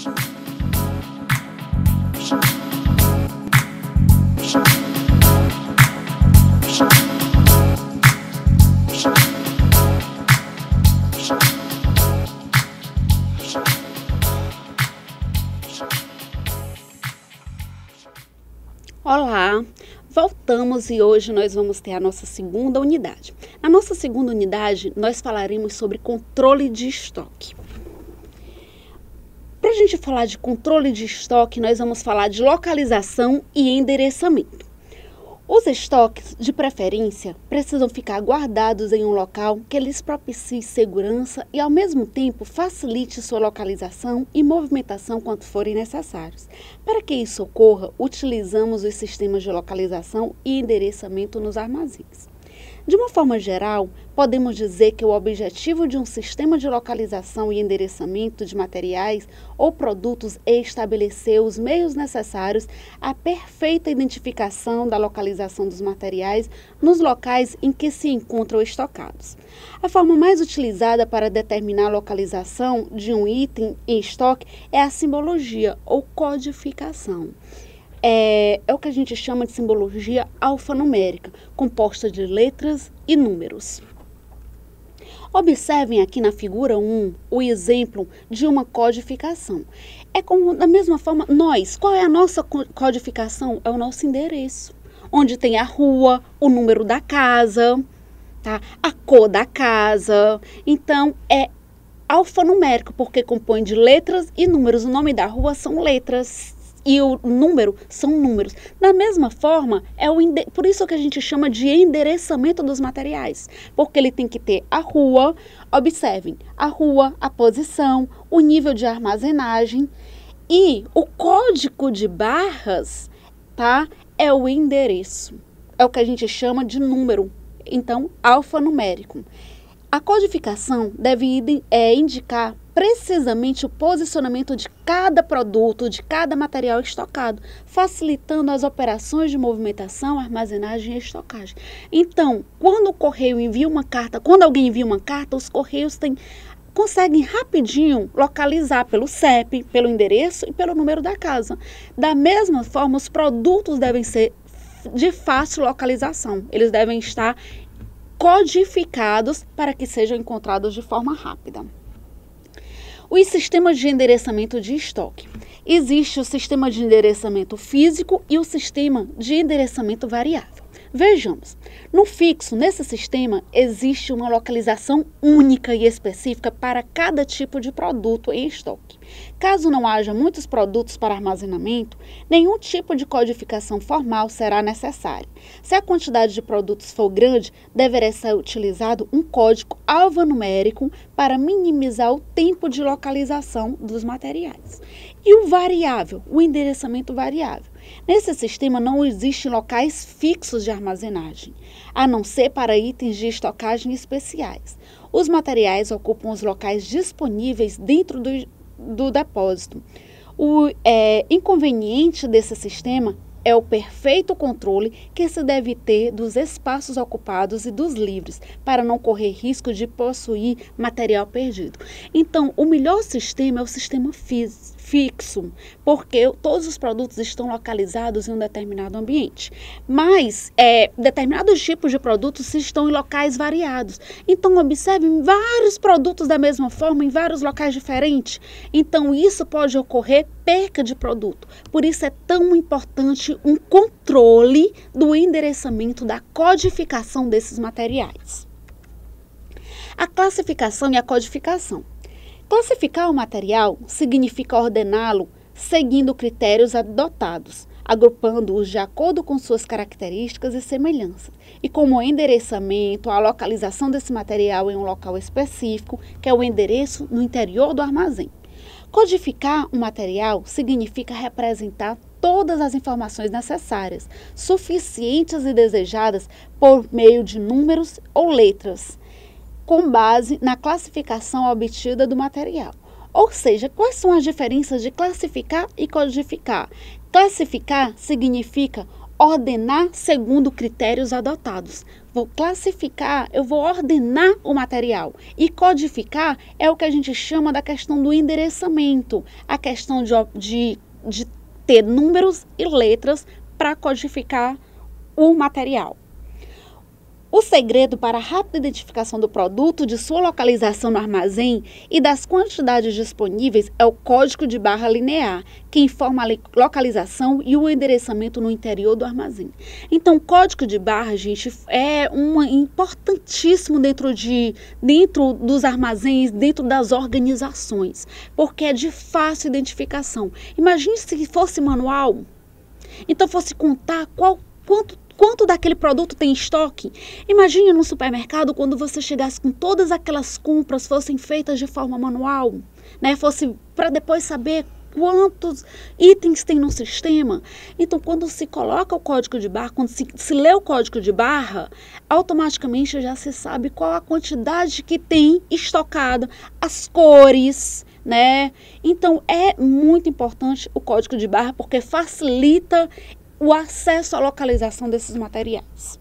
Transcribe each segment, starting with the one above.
Olá, voltamos e hoje nós vamos ter a nossa segunda unidade. Na nossa segunda unidade, nós falaremos sobre controle de estoque. Para a gente falar de controle de estoque, nós vamos falar de localização e endereçamento. Os estoques, de preferência, precisam ficar guardados em um local que lhes propicie segurança e, ao mesmo tempo, facilite sua localização e movimentação quando forem necessários. Para que isso ocorra, utilizamos os sistemas de localização e endereçamento nos armazéns. De uma forma geral, podemos dizer que o objetivo de um sistema de localização e endereçamento de materiais ou produtos é estabelecer os meios necessários à perfeita identificação da localização dos materiais nos locais em que se encontram estocados. A forma mais utilizada para determinar a localização de um item em estoque é a simbologia ou codificação. É o que a gente chama de simbologia alfanumérica, composta de letras e números. Observem aqui na figura 1 o exemplo de uma codificação. É como, da mesma forma, qual é a nossa codificação? É o nosso endereço, onde tem a rua, o número da casa, tá? A cor da casa. Então, é alfanumérico, porque compõe de letras e números. O nome da rua são letras. E o número são números. Da mesma forma, por isso que a gente chama de endereçamento dos materiais. Porque ele tem que ter a rua, observem, a rua, a posição, o nível de armazenagem e o código de barras, tá? É o endereço. É o que a gente chama de número. Então, alfanumérico. A codificação deve indicar precisamente o posicionamento de cada produto, de cada material estocado, facilitando as operações de movimentação, armazenagem e estocagem. Então, quando o correio envia uma carta, quando alguém envia uma carta, os correios conseguem rapidinho localizar pelo CEP, pelo endereço e pelo número da casa. Da mesma forma, os produtos devem ser de fácil localização. Eles devem estar codificados para que sejam encontrados de forma rápida. Os sistemas de endereçamento de estoque. Existe o sistema de endereçamento físico e o sistema de endereçamento variável. Vejamos, no fixo, nesse sistema, existe uma localização única e específica para cada tipo de produto em estoque. Caso não haja muitos produtos para armazenamento, nenhum tipo de codificação formal será necessária. Se a quantidade de produtos for grande, deverá ser utilizado um código alfanumérico para minimizar o tempo de localização dos materiais. E o variável, o endereçamento variável. Nesse sistema não existem locais fixos de armazenagem, a não ser para itens de estocagem especiais. Os materiais ocupam os locais disponíveis dentro do depósito. O inconveniente desse sistema é o perfeito controle que se deve ter dos espaços ocupados e dos livres, para não correr risco de possuir material perdido. Então, o melhor sistema é o sistema fixo, porque todos os produtos estão localizados em um determinado ambiente. Mas, determinados tipos de produtos estão em locais variados. Então, observem vários produtos da mesma forma em vários locais diferentes. Então, isso pode ocorrer perca de produto. Por isso é tão importante um controle do endereçamento, da codificação desses materiais. A classificação e a codificação. Classificar o material significa ordená-lo seguindo critérios adotados, agrupando-os de acordo com suas características e semelhanças, e como o endereçamento, a localização desse material em um local específico, que é o endereço no interior do armazém. Codificar um material significa representar todas as informações necessárias, suficientes e desejadas por meio de números ou letras, com base na classificação obtida do material. Ou seja, quais são as diferenças de classificar e codificar? Classificar significa ordenar segundo critérios adotados, vou classificar, eu vou ordenar o material. E codificar é o que a gente chama da questão do endereçamento, a questão de ter números e letras para codificar o material. O segredo para a rápida identificação do produto, de sua localização no armazém e das quantidades disponíveis é o código de barra linear, que informa a localização e o endereçamento no interior do armazém. Então, o código de barra, gente, é importantíssimo dentro dos armazéns, dentro das organizações, porque é de fácil identificação. Imagine se fosse manual, então fosse contar quanto daquele produto tem em estoque. Imagine no supermercado quando você chegasse com todas aquelas compras fossem feitas de forma manual, né? Fosse para depois saber quantos itens tem no sistema. Então, quando se coloca o código de barra, quando se lê o código de barra, automaticamente já se sabe qual a quantidade que tem estocada, as cores, né? Então, é muito importante o código de barra porque facilita o acesso à localização desses materiais.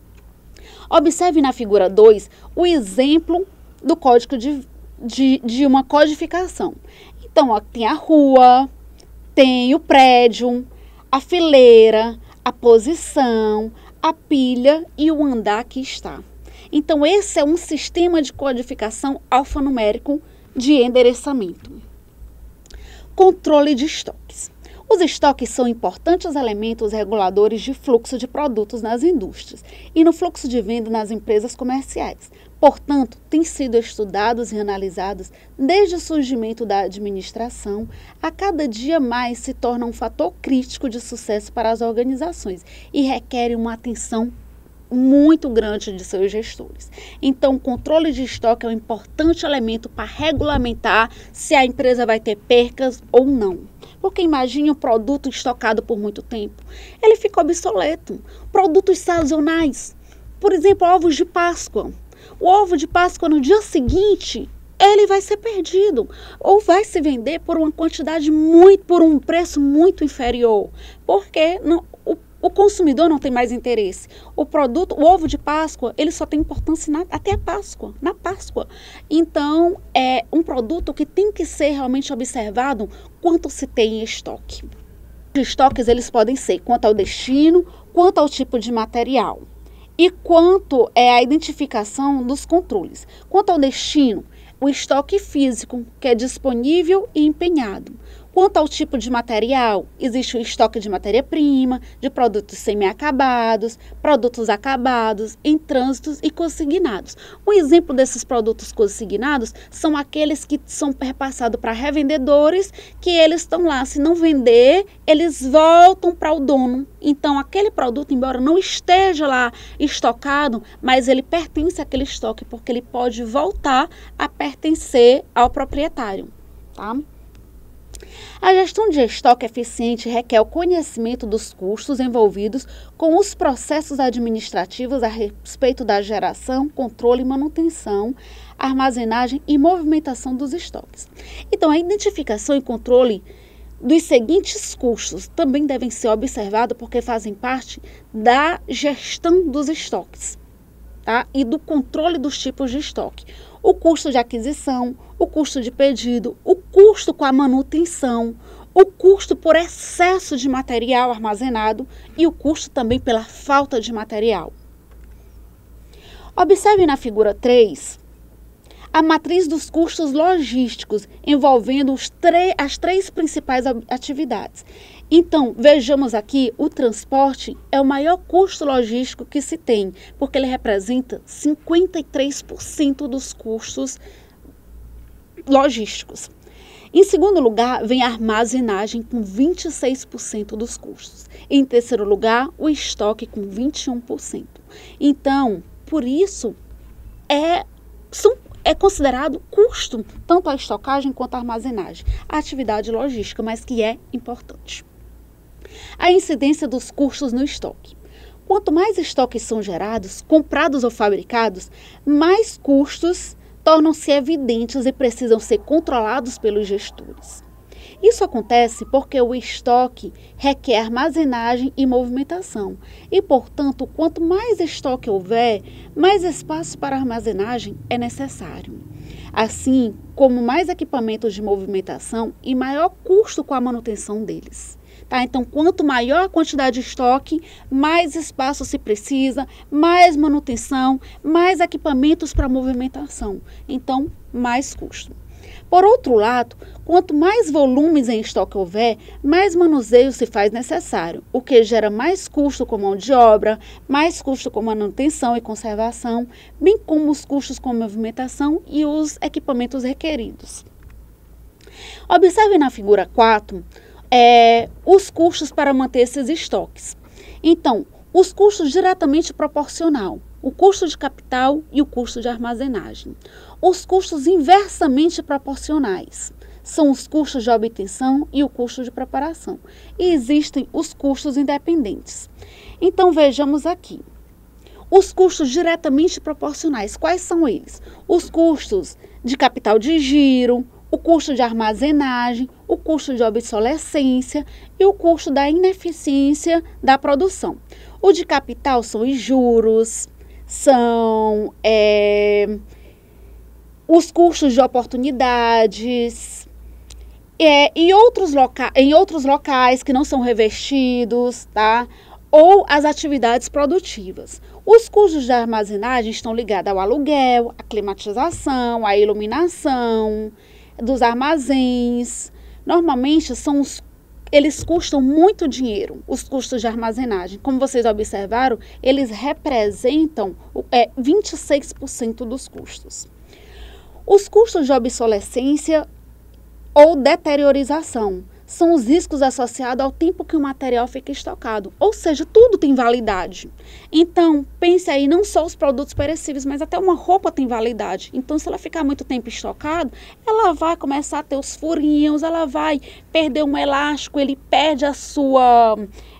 Observe na figura 2 o exemplo do código de uma codificação. Então, ó, tem a rua, tem o prédio, a fileira, a posição, a pilha e o andar que está. Então, esse é um sistema de codificação alfanumérico de endereçamento. Controle de estoques. Os estoques são importantes elementos reguladores de fluxo de produtos nas indústrias e no fluxo de venda nas empresas comerciais. Portanto, têm sido estudados e analisados desde o surgimento da administração, a cada dia mais se torna um fator crítico de sucesso para as organizações e requerem uma atenção muito grande de seus gestores. Então, o controle de estoque é um importante elemento para regulamentar se a empresa vai ter percas ou não. Porque imagine um produto estocado por muito tempo, ele fica obsoleto. Produtos sazonais, por exemplo, ovos de Páscoa. O ovo de Páscoa no dia seguinte, ele vai ser perdido ou vai se vender por uma quantidade por um preço muito inferior, porque o consumidor não tem mais interesse. O ovo de Páscoa, ele só tem importância até a Páscoa, na Páscoa. Então, é um produto que tem que ser realmente observado quanto se tem em estoque. Os estoques, eles podem ser quanto ao destino, quanto ao tipo de material e quanto é a identificação dos controles. Quanto ao destino, o estoque físico, que é disponível e empenhado. Quanto ao tipo de material, existe o estoque de matéria-prima, de produtos semi-acabados, produtos acabados, em trânsitos e consignados. Um exemplo desses produtos consignados são aqueles que são repassados para revendedores, que eles estão lá, se não vender, eles voltam para o dono. Então, aquele produto, embora não esteja lá estocado, mas ele pertence àquele estoque, porque ele pode voltar a pertencer ao proprietário, tá? A gestão de estoque eficiente requer o conhecimento dos custos envolvidos com os processos administrativos a respeito da geração, controle, manutenção, armazenagem e movimentação dos estoques. Então, a identificação e controle dos seguintes custos também devem ser observados porque fazem parte da gestão dos estoques, tá? E do controle dos tipos de estoque. O custo de aquisição, o custo de pedido, o custo com a manutenção, o custo por excesso de material armazenado e o custo também pela falta de material. Observe na figura 3 a matriz dos custos logísticos envolvendo as três principais atividades. Então, vejamos aqui, o transporte é o maior custo logístico que se tem, porque ele representa 53% dos custos logísticos. Em segundo lugar, vem a armazenagem com 26% dos custos. Em terceiro lugar, o estoque com 21%. Então, por isso, é considerado custo, tanto a estocagem quanto a armazenagem, a atividade logística, mas que é importante. A incidência dos custos no estoque. Quanto mais estoques são gerados, comprados ou fabricados, mais custos tornam-se evidentes e precisam ser controlados pelos gestores. Isso acontece porque o estoque requer armazenagem e movimentação. E, portanto, quanto mais estoque houver, mais espaço para armazenagem é necessário. Assim como mais equipamentos de movimentação e maior custo com a manutenção deles. Tá? Então, quanto maior a quantidade de estoque, mais espaço se precisa, mais manutenção, mais equipamentos para movimentação. Então, mais custo. Por outro lado, quanto mais volumes em estoque houver, mais manuseio se faz necessário, o que gera mais custo com mão de obra, mais custo com manutenção e conservação, bem como os custos com movimentação e os equipamentos requeridos. Observe na figura 4 os custos para manter esses estoques. Então, os custos diretamente proporcional, o custo de capital e o custo de armazenagem. Os custos inversamente proporcionais são os custos de obtenção e o custo de preparação. E existem os custos independentes. Então, vejamos aqui. Os custos diretamente proporcionais, quais são eles? Os custos de capital de giro, o custo de armazenagem, o custo de obsolescência e o custo da ineficiência da produção. O de capital são os juros, são os custos de oportunidades, em outros locais que não são revestidos, tá? Ou as atividades produtivas. Os custos de armazenagem estão ligados ao aluguel, à climatização, à iluminação dos armazéns. Normalmente eles custam muito dinheiro, os custos de armazenagem. Como vocês observaram, eles representam 26% dos custos. Os custos de obsolescência ou deteriorização são os riscos associados ao tempo que o material fica estocado. Ou seja, tudo tem validade. Então, pense aí, não só os produtos perecíveis, mas até uma roupa tem validade. Então, se ela ficar muito tempo estocado, ela vai começar a ter os furinhos, ela vai perder um elástico, ele perde a sua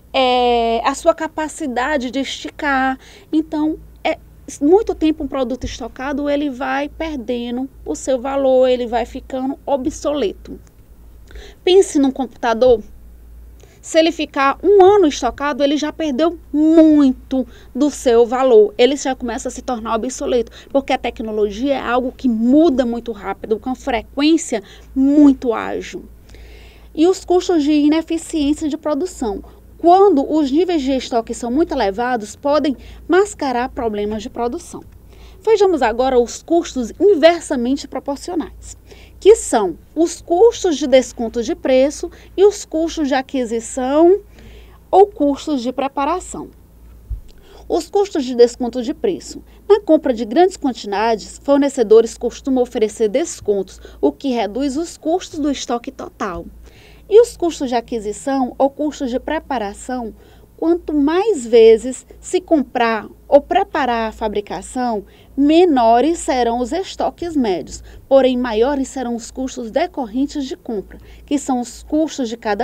capacidade de esticar. Então, muito tempo um produto estocado, ele vai perdendo o seu valor, ele vai ficando obsoleto. Pense num computador. Se ele ficar um ano estocado, ele já perdeu muito do seu valor. Ele já começa a se tornar obsoleto, porque a tecnologia é algo que muda muito rápido, com frequência muito ágil. E os custos de ineficiência de produção. Quando os níveis de estoque são muito elevados, podem mascarar problemas de produção. Vejamos agora os custos inversamente proporcionais, que são os custos de desconto de preço e os custos de aquisição ou custos de preparação. Os custos de desconto de preço. Na compra de grandes quantidades, fornecedores costumam oferecer descontos, o que reduz os custos do estoque total. E os custos de aquisição ou custos de preparação, quanto mais vezes se comprar ou preparar a fabricação, menores serão os estoques médios, porém maiores serão os custos decorrentes de compra, que são os custos de cada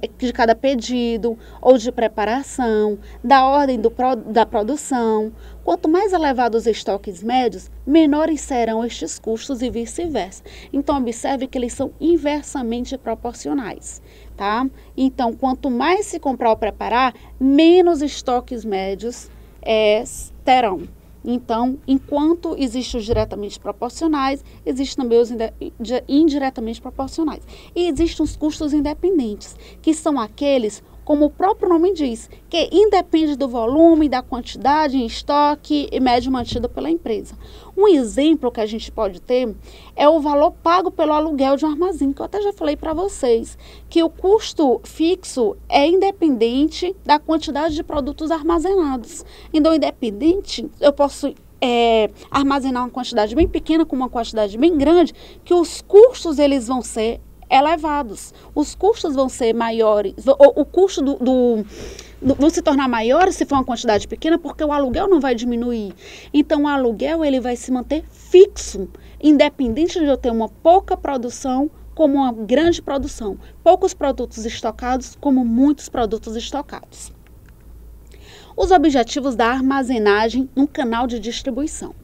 pedido ou de preparação, da ordem da produção. Quanto mais elevados os estoques médios, menores serão estes custos e vice-versa. Então, observe que eles são inversamente proporcionais, tá? Então, quanto mais se comprar ou preparar, menos estoques médios terão. Então, enquanto existem os diretamente proporcionais, existem também os indiretamente proporcionais. E existem os custos independentes, que são aqueles, como o próprio nome diz, que independe do volume, da quantidade em estoque e médio mantido pela empresa. Um exemplo que a gente pode ter é o valor pago pelo aluguel de um armazém, que eu até já falei para vocês, que o custo fixo é independente da quantidade de produtos armazenados. Então, independente, eu posso armazenar uma quantidade bem pequena com uma quantidade bem grande, que os custos eles vão ser elevados. Os custos vão ser maiores, o custo vão se tornar maiores se for uma quantidade pequena, porque o aluguel não vai diminuir. Então, o aluguel ele vai se manter fixo, independente de eu ter uma pouca produção como uma grande produção, poucos produtos estocados como muitos produtos estocados. Os objetivos da armazenagem no canal de distribuição.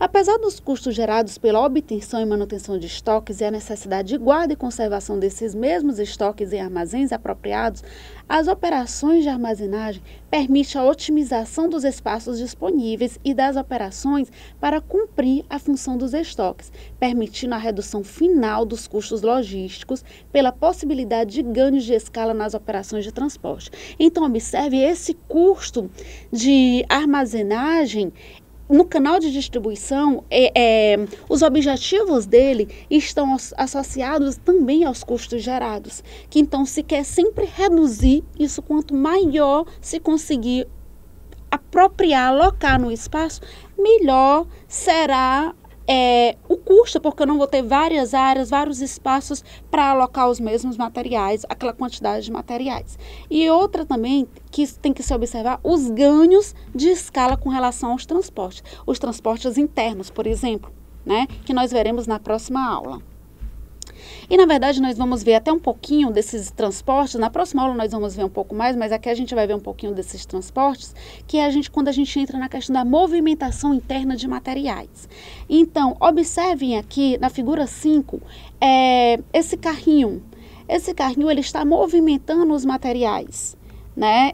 Apesar dos custos gerados pela obtenção e manutenção de estoques e a necessidade de guarda e conservação desses mesmos estoques em armazéns apropriados, as operações de armazenagem permitem a otimização dos espaços disponíveis e das operações para cumprir a função dos estoques, permitindo a redução final dos custos logísticos pela possibilidade de ganhos de escala nas operações de transporte. Então, observe esse custo de armazenagem. No canal de distribuição, os objetivos dele estão associados também aos custos gerados, que então se quer sempre reduzir isso. Quanto maior se conseguir apropriar, alocar no espaço, melhor será o custo, porque eu não vou ter várias áreas, vários espaços para alocar os mesmos materiais, aquela quantidade de materiais. E outra também que tem que se observar, os ganhos de escala com relação aos transportes. Os transportes internos, por exemplo, né, que nós veremos na próxima aula. E, na verdade, nós vamos ver até um pouquinho desses transportes. Na próxima aula nós vamos ver um pouco mais, mas aqui a gente vai ver um pouquinho desses transportes, que é quando a gente entra na questão da movimentação interna de materiais. Então, observem aqui na figura 5, esse carrinho. Esse carrinho, ele está movimentando os materiais, né?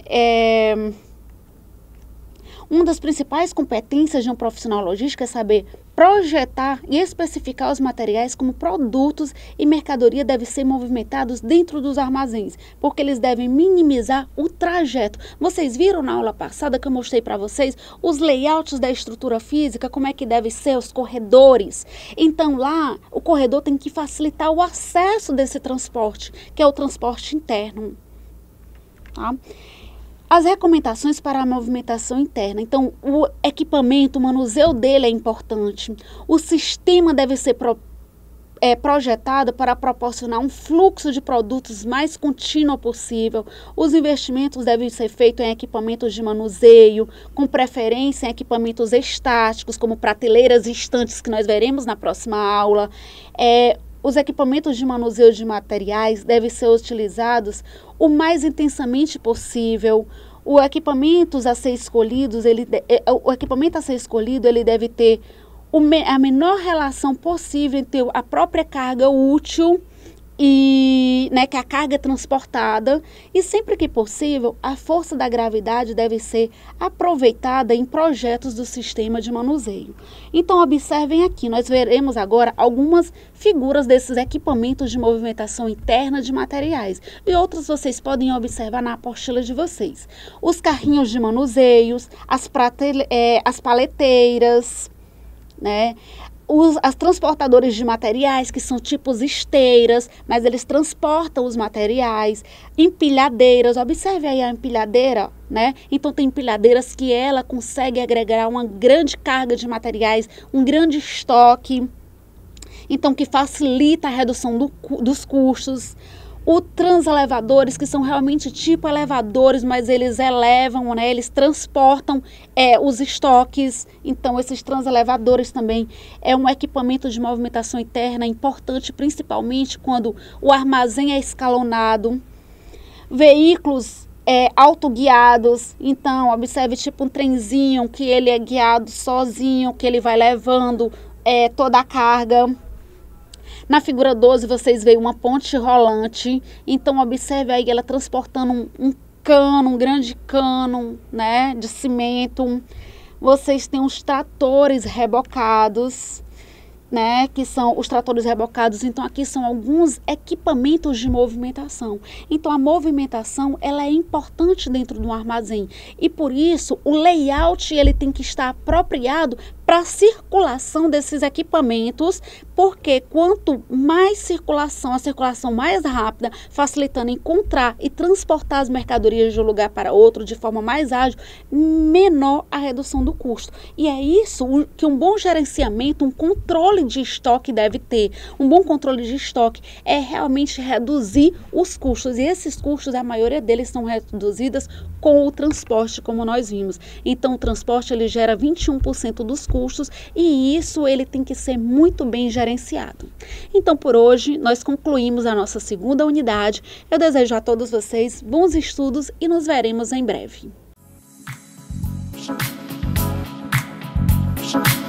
Uma das principais competências de um profissional logístico é saber projetar e especificar os materiais como produtos e mercadoria devem ser movimentados dentro dos armazéns, porque eles devem minimizar o trajeto. Vocês viram na aula passada que eu mostrei para vocês os layouts da estrutura física, como é que devem ser os corredores. Então lá, o corredor tem que facilitar o acesso desse transporte, que é o transporte interno, tá? As recomendações para a movimentação interna. Então, o equipamento, o manuseio dele é importante. O sistema deve ser projetado para proporcionar um fluxo de produtos mais contínuo possível. Os investimentos devem ser feitos em equipamentos de manuseio, com preferência em equipamentos estáticos, como prateleiras e estantes, que nós veremos na próxima aula. Os equipamentos de manuseio de materiais devem ser utilizados o mais intensamente possível. O equipamento a ser escolhido, ele deve ter a menor relação possível entre a própria carga útil e que a carga é transportada, e sempre que possível a força da gravidade deve ser aproveitada em projetos do sistema de manuseio. Então observem aqui, nós veremos agora algumas figuras desses equipamentos de movimentação interna de materiais, e outros vocês podem observar na apostila de vocês. Os carrinhos de manuseios, as paleteiras, né? As transportadores de materiais, que são tipos esteiras, mas eles transportam os materiais. Empilhadeiras, observe aí a empilhadeira, né? Então tem empilhadeiras que ela consegue agregar uma grande carga de materiais, um grande estoque, então que facilita a redução dos custos. Os transelevadores, que são realmente tipo elevadores, mas eles elevam, né? Eles transportam os estoques. Então, esses transelevadores também é um equipamento de movimentação interna importante, principalmente quando o armazém é escalonado. Veículos autoguiados, então, observe tipo um trenzinho que ele é guiado sozinho, que ele vai levando toda a carga. Na figura 12, vocês veem uma ponte rolante. Então, observe aí ela transportando um grande cano, né, de cimento. Vocês têm os tratores rebocados, né, que são os tratores rebocados. Então, aqui são alguns equipamentos de movimentação. Então, a movimentação, ela é importante dentro do armazém. E, por isso, o layout, ele tem que estar apropriado para a circulação desses equipamentos, porque quanto mais circulação, a circulação mais rápida, facilitando encontrar e transportar as mercadorias de um lugar para outro de forma mais ágil, menor a redução do custo. E é isso que um bom gerenciamento, um controle de estoque deve ter. Um bom controle de estoque é realmente reduzir os custos, e esses custos, a maioria deles são reduzidos com o transporte, como nós vimos. Então, o transporte, ele gera 21% dos custos, e isso ele tem que ser muito bem gerenciado. Então, por hoje, nós concluímos a nossa segunda unidade. Eu desejo a todos vocês bons estudos e nos veremos em breve.